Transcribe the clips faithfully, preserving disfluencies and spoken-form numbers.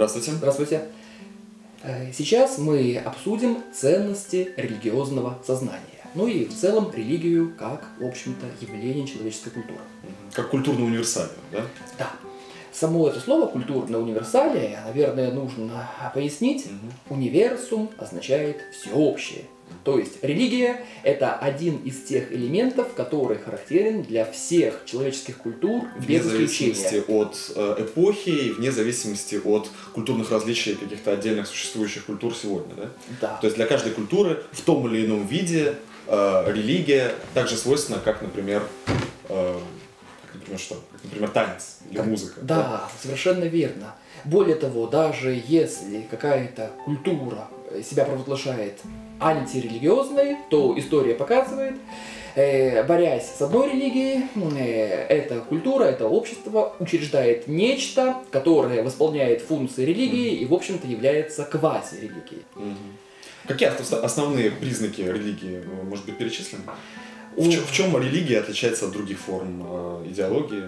Здравствуйте. Здравствуйте. Сейчас мы обсудим ценности религиозного сознания. Ну и в целом религию как, в общем-то, явление человеческой культуры. Как культурно универсальное, да? Да. Само это слово «культурное универсалие», наверное, нужно пояснить. Угу. Универсум означает «всеобщее». То есть религия – это один из тех элементов, который характерен для всех человеческих культур без исключения. Вне зависимости от эпохи и вне зависимости от культурных различий каких-то отдельных существующих культур сегодня, да? Да. То есть для каждой культуры в том или ином виде э, религия также свойственна, как, например, э, как, например, что? Как, например, танец или как, музыка. Да, да, совершенно верно. Более того, даже если какая-то культура себя провозглашает антирелигиозной, то история показывает, э, борясь с одной религией, э, эта культура, это общество учреждает нечто, которое восполняет функции религии и, в общем-то, является квази-религией. Угу. Какие основные признаки религии, может быть, перечислены? В, чем, в чем религия отличается от других форм э, идеологии?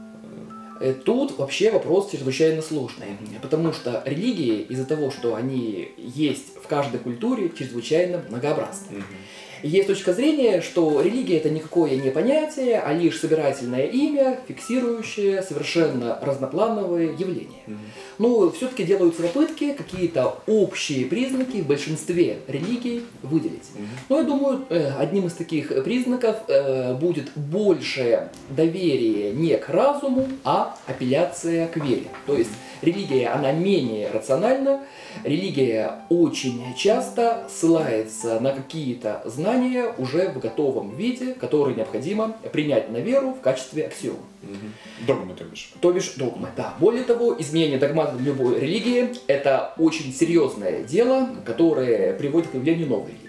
Тут вообще вопрос чрезвычайно сложный, потому что религии из-за того, что они есть в каждой культуре, чрезвычайно многообразны. Mm-hmm. Есть точка зрения, что религия – это никакое не понятие, а лишь собирательное имя, фиксирующее совершенно разноплановые явления. Mm-hmm. Но все-таки делаются попытки какие-то общие признаки в большинстве религий выделить. Mm-hmm. Но я думаю, одним из таких признаков будет большее доверие не к разуму, а апелляция к вере. То есть религия, она менее рациональна, религия очень часто ссылается на какие-то знания уже в готовом виде, которые необходимо принять на веру в качестве аксиомы. Угу. Догмы, то бишь. То бишь догмы, да. Более того, изменение догматов любой религии – это очень серьезное дело, которое приводит к появлению новой религии.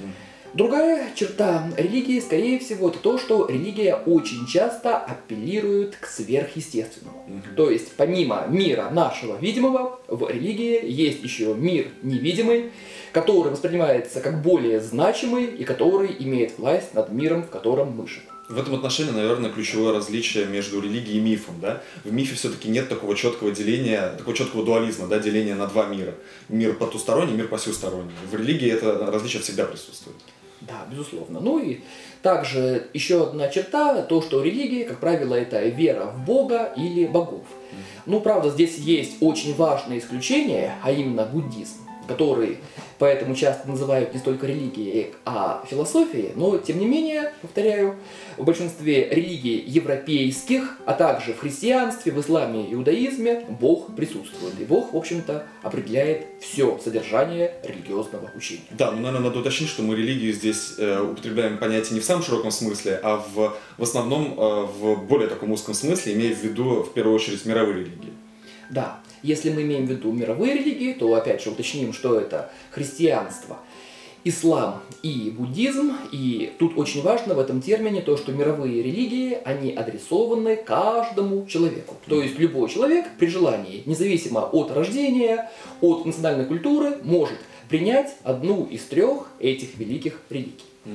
Другая черта религии, скорее всего, это то, что религия очень часто апеллирует к сверхъестественному. Mm-hmm. То есть, помимо мира нашего видимого, в религии есть еще мир невидимый, который воспринимается как более значимый и который имеет власть над миром, в котором мы живем. В этом отношении, наверное, ключевое различие между религией и мифом. Да? В мифе все-таки нет такого четкого деления, такого четкого дуализма, да, деления на два мира. Мир потусторонний, мир посюсторонний. В религии это различие всегда присутствует. Да, безусловно. Ну и также еще одна черта, то, что религия, как правило, это вера в Бога или богов. Ну, правда, здесь есть очень важное исключение, а именно буддизм, который поэтому часто называют не столько религией, а философией, но, тем не менее, повторяю, в большинстве религий европейских, а также в христианстве, в исламе и иудаизме Бог присутствует. И Бог, в общем-то, определяет все содержание религиозного учения. Да, но, наверное, надо уточнить, что мы религию здесь э, употребляем понятие не в самом широком смысле, а в, в основном э, в более таком узком смысле, имея в виду, в первую очередь, мировые религии. Да, если мы имеем в виду мировые религии, то опять же уточним, что это христианство, ислам и буддизм. И тут очень важно в этом термине то, что мировые религии, они адресованы каждому человеку. То есть любой человек при желании, независимо от рождения, от национальной культуры, может принять одну из трех этих великих религий. Угу.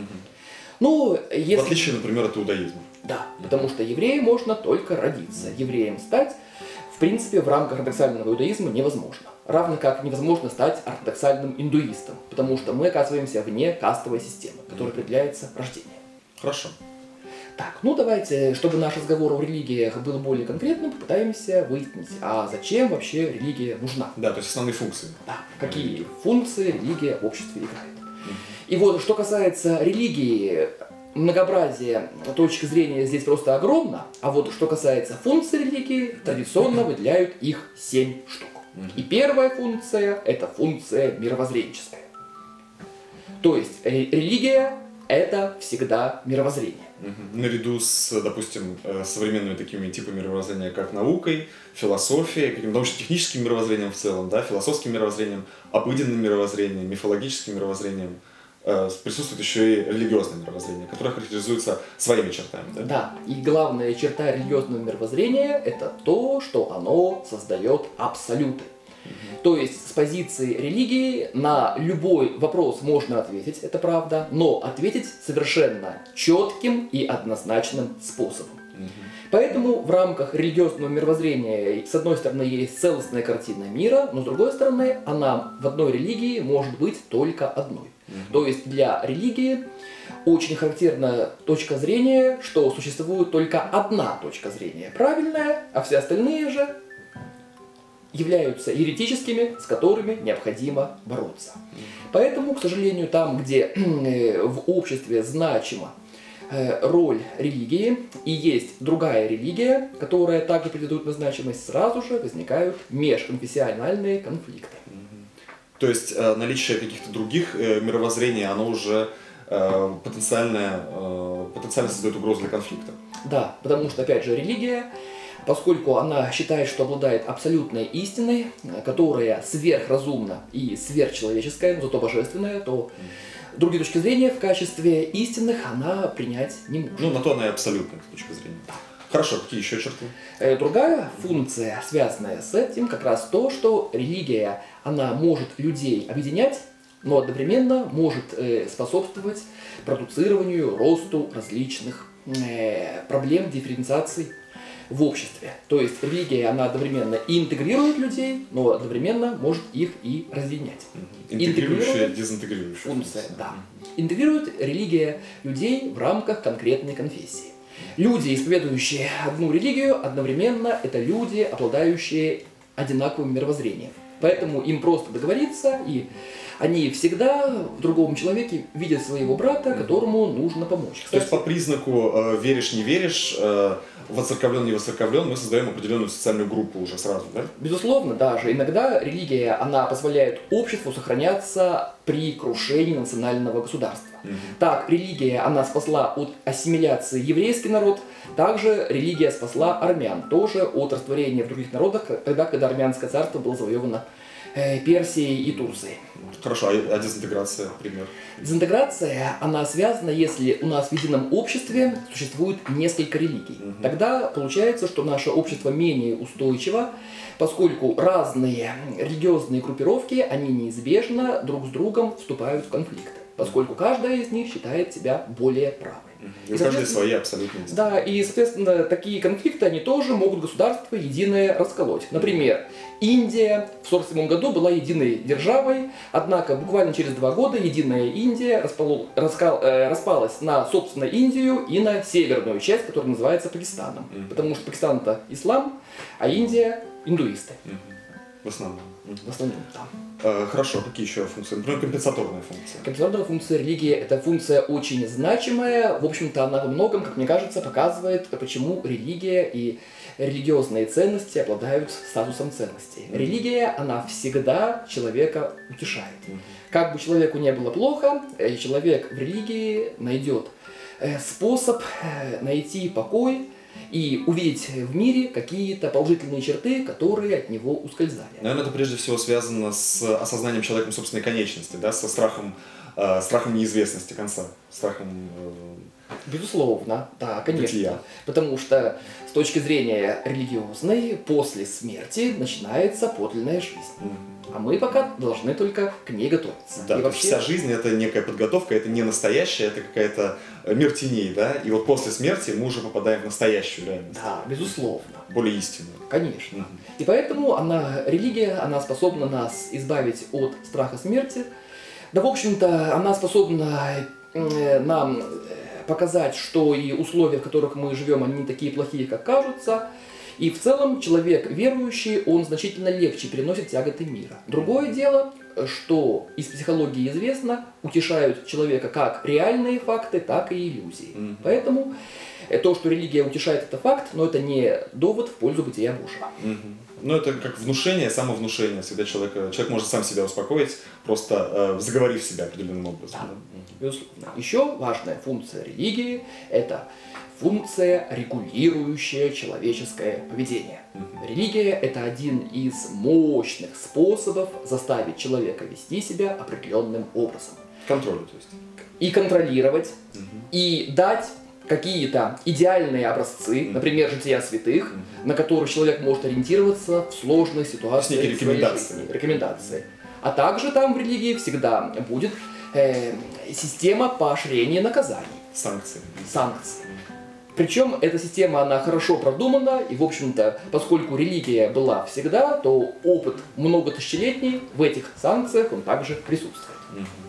Ну, если... В отличие, например, от иудаизма. Да, потому что евреем можно только родиться. Евреем стать, в принципе, в рамках ортодоксального иудаизма невозможно. Равно как невозможно стать ортодоксальным индуистом, потому что мы оказываемся вне кастовой системы, которая определяется рождением. Хорошо. Так, ну давайте, чтобы наш разговор о религиях был более конкретным, попытаемся выяснить, а зачем вообще религия нужна? Да, то есть основные функции. Да, какие функции религия в обществе играет. И вот, что касается религии, многообразие точек зрения здесь просто огромно, а вот что касается функций религии, традиционно выделяют их семь штук. И первая функция – это функция мировоззренческая. То есть религия – это всегда мировоззрение. Угу. Наряду с, допустим, современными такими типами мировоззрения, как наукой, философией, каким-то научно-техническим мировоззрением в целом, да, философским мировоззрением, обыденным мировоззрением, мифологическим мировоззрением, присутствует еще и религиозное мировоззрение, которое характеризуется своими чертами. Да? Да, и главная черта религиозного мировоззрения – это то, что оно создает абсолюты. Mm-hmm. То есть с позиции религии на любой вопрос можно ответить, это правда, но ответить совершенно четким и однозначным способом. Угу. Поэтому в рамках религиозного мировоззрения с одной стороны есть целостная картина мира, но с другой стороны она в одной религии может быть только одной. Угу. То есть для религии очень характерна точка зрения, что существует только одна точка зрения правильная, а все остальные же являются еретическими, с которыми необходимо бороться. Поэтому, к сожалению, там, где в обществе значима роль религии и есть другая религия, которая также претендует на значимость, сразу же возникают межконфессиональные конфликты. То есть э, наличие каких-то других э, мировоззрений, оно уже э, потенциально, э, потенциально создает угрозу для конфликта. Да, потому что, опять же, религия, поскольку она считает, что обладает абсолютной истиной, которая сверхразумна и сверхчеловеческая, но зато божественная, то другие точки зрения в качестве истинных она принять не может. Ну, на то она и абсолютная точка зрения. Хорошо, какие еще черты? Другая функция, связанная с этим, как раз то, что религия, она может людей объединять, но одновременно может способствовать продуцированию, росту различных проблем дифференциации в обществе. То есть религия, она одновременно интегрирует людей, но одновременно может их и разъединять. Интегрирующая, дезинтегрирующая функция. Да. Интегрирует религия людей в рамках конкретной конфессии. Люди, исповедующие одну религию, одновременно это люди, обладающие одинаковым мировоззрением. Поэтому им просто договориться, и они всегда в другом человеке видят своего брата, которому нужно помочь. Кстати, то есть по признаку э, веришь, не веришь, э, воцерковлен, не воцерковлен, мы создаем определенную социальную группу уже сразу, да? Безусловно, даже. Иногда религия, она позволяет обществу сохраняться при крушении национального государства. Угу. Так, религия, она спасла от ассимиляции еврейский народ, также религия спасла армян, тоже от растворения в других народах, тогда, когда армянское царство было завоевано э, Персией и Турцией. Хорошо, а дезинтеграция, например? Дезинтеграция, она связана, если у нас в едином обществе существует несколько религий. Угу. Тогда получается, что наше общество менее устойчиво, поскольку разные религиозные группировки, они неизбежно друг с другом вступают в конфликты, поскольку каждая из них считает себя более правой. И у каждой свои абсолютные истины. Да, и, соответственно, такие конфликты, они тоже могут государство единое расколоть. Например, Индия в сорок седьмом году была единой державой, однако буквально через два года единая Индия распало, раскал, э, распалась на, собственно, Индию и на северную часть, которая называется Пакистаном. Mm-hmm. Потому что Пакистан это ислам, а Индия индуисты. Mm-hmm. В основном. В основном, да. Хорошо, какие еще функции? Например, компенсаторная функция. Компенсаторная функция религии – это функция очень значимая. В общем-то, она во многом, как мне кажется, показывает, почему религия и религиозные ценности обладают статусом ценностей. Mm-hmm. Религия, она всегда человека утешает. Mm-hmm. Как бы человеку не было плохо, человек в религии найдет способ найти покой и увидеть в мире какие-то положительные черты, которые от него ускользали. Наверное, это прежде всего связано с осознанием человеком собственной конечности, да, со страхом, э, страхом неизвестности конца, страхом... Э, Безусловно, да, конечно. Бытия. Потому что с точки зрения религиозной, после смерти начинается подлинная жизнь. Mm-hmm. А мы пока должны только к ней готовиться. Да, и вообще... вся жизнь это некая подготовка, это не настоящая, это какая-то мир теней, да? И вот после смерти мы уже попадаем в настоящую реальность. Да, безусловно. Более истинную. Конечно. Mm-hmm. И поэтому она, религия, она способна нас избавить от страха смерти. Да, в общем-то, она способна э, нам показать, что и условия, в которых мы живем, они не такие плохие, как кажутся. И в целом человек верующий, он значительно легче переносит тяготы мира. Другое дело, что из психологии известно, утешают человека как реальные факты, так и иллюзии. Mm-hmm. Поэтому то, что религия утешает, это факт, но это не довод в пользу бытия Божьего. Mm-hmm. Ну, это как внушение, самовнушение. Всегда человек, человек может сам себя успокоить, просто э, заговорив себя определенным образом. Да. Да? Безусловно. Еще важная функция религии – это функция, регулирующая человеческое поведение. Mm-hmm. Религия – это один из мощных способов заставить человека вести себя определенным образом. Контроль, то есть. И контролировать, mm-hmm. и дать какие-то идеальные образцы, mm-hmm. например, жития святых, mm-hmm. на которых человек может ориентироваться в сложной ситуации. Некие рекомендации. рекомендации. А также там в религии всегда будет э, система поощрения наказаний. Санкции. Санкции. Причем эта система, она хорошо продумана, и, в общем-то, поскольку религия была всегда, то опыт многотысячелетний в этих санкциях, он также присутствует.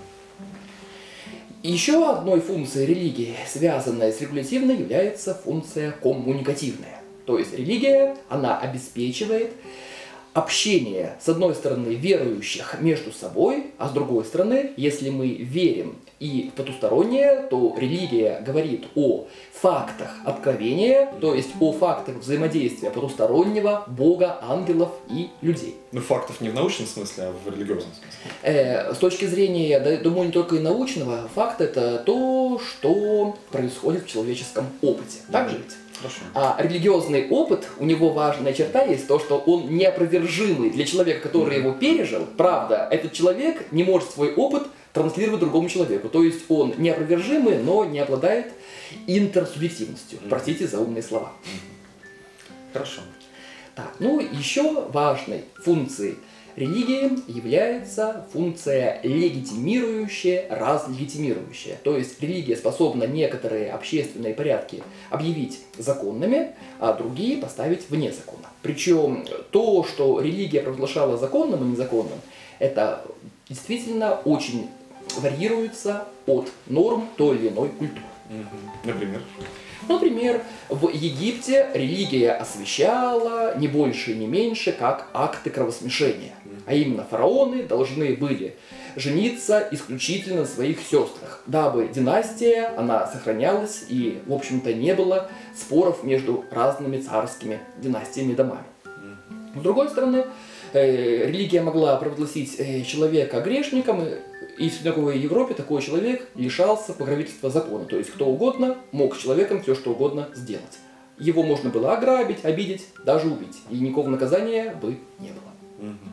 Еще одной функцией религии, связанной с регулятивной, является функция коммуникативная. То есть религия, она обеспечивает общение, с одной стороны, верующих между собой, а с другой стороны, если мы верим и в потустороннее, то религия говорит о фактах откровения, то есть о фактах взаимодействия потустороннего, Бога, ангелов и людей. Ну, фактов не в научном смысле, а в религиозном смысле. Э, с точки зрения, да, думаю, не только и научного, факт это то, что происходит в человеческом опыте. Так же ведь? Хорошо. А религиозный опыт, у него важная черта есть то, что он неопровержимый для человека, который его пережил. Правда, этот человек не может свой опыт транслировать другому человеку. То есть он неопровержимый, но не обладает интерсубъективностью. Mm-hmm. Простите за умные слова. Mm-hmm. Хорошо. Так, ну, еще важной функцией религии является функция легитимирующая, разлегитимирующая. То есть религия способна некоторые общественные порядки объявить законными, а другие поставить вне закона. Причем то, что религия провозглашала законным и незаконным, это действительно очень варьируется от норм той или иной культуры. Например? Например, в Египте религия освящала не больше и не меньше, как акты кровосмешения. А именно фараоны должны были жениться исключительно на своих сестрах, дабы династия, она сохранялась и, в общем-то, не было споров между разными царскими династиями и домами. С другой стороны, религия могла провозгласить человека грешником, и в средневековой Европе такой человек лишался покровительства закона. То есть кто угодно мог с человеком все что угодно сделать. Его можно было ограбить, обидеть, даже убить. И никакого наказания бы не было. Угу.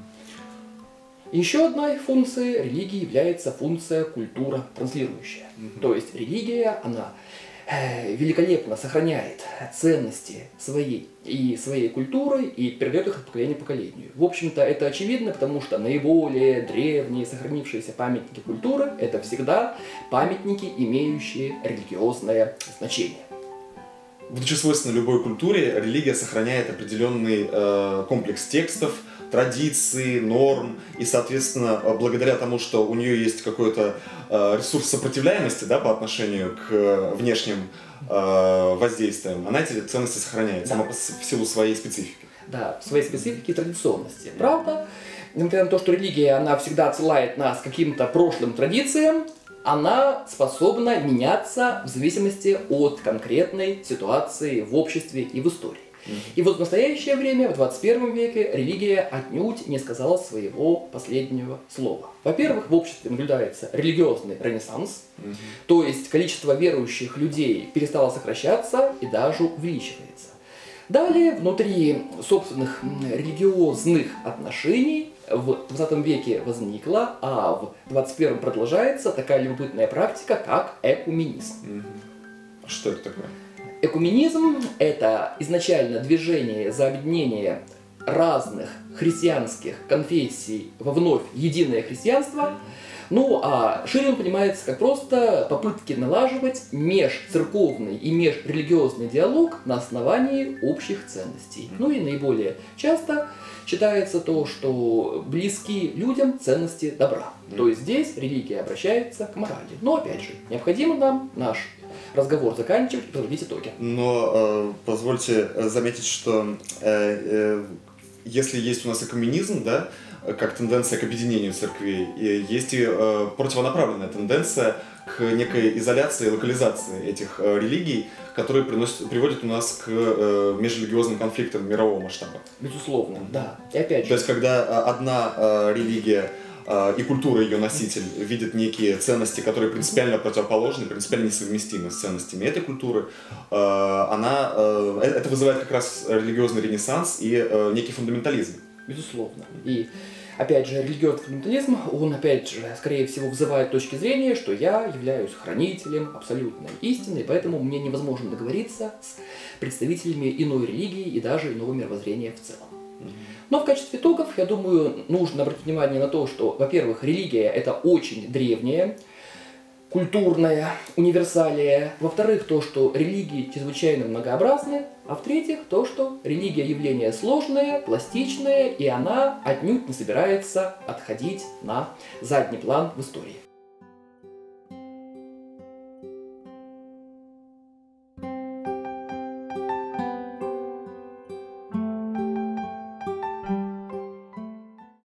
Еще одной функцией религии является функция культура транслирующая. Угу. То есть религия, она великолепно сохраняет ценности своей и своей культуры и передает их от поколения к поколению. В общем-то, это очевидно, потому что наиболее древние сохранившиеся памятники культуры – это всегда памятники, имеющие религиозное значение. Будучи свойственно любой культуре, религия сохраняет определенный э, комплекс текстов, традиций, норм, и, соответственно, благодаря тому, что у нее есть какой-то э, ресурс сопротивляемости, да, по отношению к э, внешним э, воздействиям, она эти ценности сохраняет, да, сама в силу своей специфики. Да, своей специфики и традиционности. Правда, несмотря на то, что религия, она всегда отсылает нас к каким-то прошлым традициям, она способна меняться в зависимости от конкретной ситуации в обществе и в истории. И вот в настоящее время, в двадцать первом веке, религия отнюдь не сказала своего последнего слова. Во-первых, в обществе наблюдается религиозный ренессанс, mm-hmm. то есть количество верующих людей перестало сокращаться и даже увеличивается. Далее, внутри собственных религиозных отношений в двадцатом веке возникла, а в двадцать первом продолжается такая любопытная практика, как экуменизм. Mm-hmm. Что это такое? Экуменизм – это изначально движение за объединение разных христианских конфессий во вновь единое христианство. Ну, а шире он понимается как просто попытки налаживать межцерковный и межрелигиозный диалог на основании общих ценностей. Ну и наиболее часто считается то, что близки людям ценности добра. То есть здесь религия обращается к морали. Но опять же, необходимо нам наш разговор заканчивать и подводить итоги. Но э, позвольте заметить, что э, э, если есть у нас экуменизм, да, как тенденция к объединению церквей, и есть и э, противонаправленная тенденция к некой изоляции, локализации этих э, религий, которые приносят, приводят у нас к э, межрелигиозным конфликтам мирового масштаба. Безусловно, да. И опять же. То есть, когда одна э, религия и культура ее носитель видит некие ценности, которые принципиально противоположны, принципиально несовместимы с ценностями этой культуры, она, это вызывает как раз религиозный ренессанс и некий фундаментализм. Безусловно. И опять же, религиозный фундаментализм, он опять же, скорее всего, вызывает точки зрения, что я являюсь хранителем абсолютной истины, и поэтому мне невозможно договориться с представителями иной религии и даже иного мировоззрения в целом. Но в качестве итогов, я думаю, нужно обратить внимание на то, что, во-первых, религия – это очень древняя культурная универсалия. Во-вторых, то, что религии чрезвычайно многообразны. А в-третьих, то, что религия явление сложное, пластичное, и она отнюдь не собирается отходить на задний план в истории.